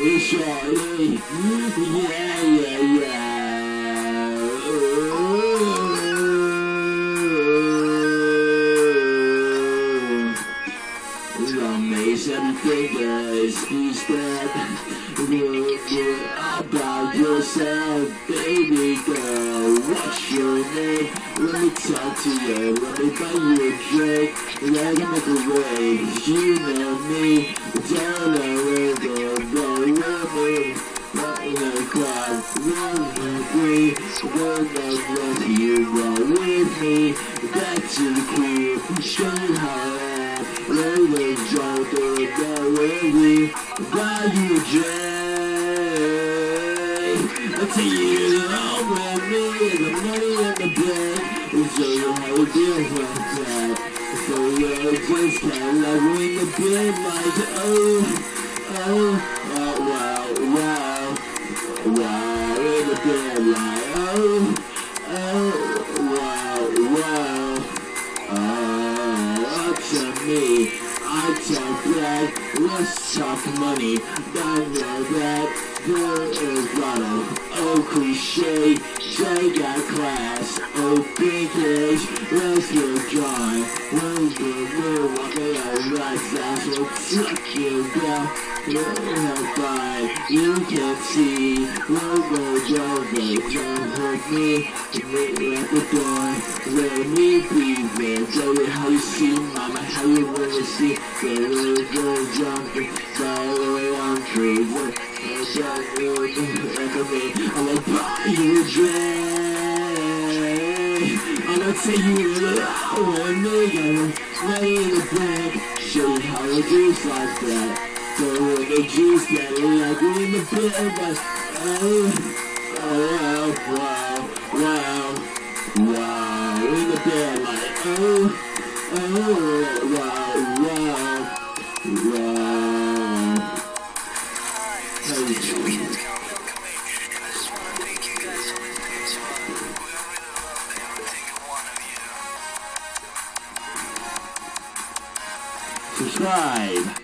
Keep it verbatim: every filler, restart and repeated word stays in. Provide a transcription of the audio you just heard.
It's shorty. Yeah, yeah, yeah. Ooh. Amazing fingers, you step. About yourself, baby girl. What's your name? Let me talk to you. Let me buy you a drink. Let me make a wave. You know me. Don't know where to go. With me. Not in the club. Roll with me. Don't know what you want with me. Back to the crib. Show you how I am. Let me jump in there with me. Buy you a drink. I'll take you along with me, and the money in the bank. We'll show you how we do it like that. So you're just kinda like when the bed like, oh, oh, oh, wow, wow, wow, in the bed like, oh, oh, wow, wow, oh, up to me. I talk black, let's talk money. Don't know that, there is bottle. Oh, cliche, Jay got class. Oh, pinkish, let's get drawing. We'll be real, walking out right fast. We'll tuck you down, you'll have fine. You can see, we'll go down, but don't hurt me. Meet me at the door, let me be there. Tell you how you see, mama, how you really see. Get a little girl jumping, fly away on trees. I'm gonna buy you a drink. I'm gonna take you out with me. I'm lay in the bed. Show you how to juice like that. Throw in the juice that like in the bed. But oh, oh, wow, wow, wow. In the bed like oh, oh, wow, wow, wow. Subscribe.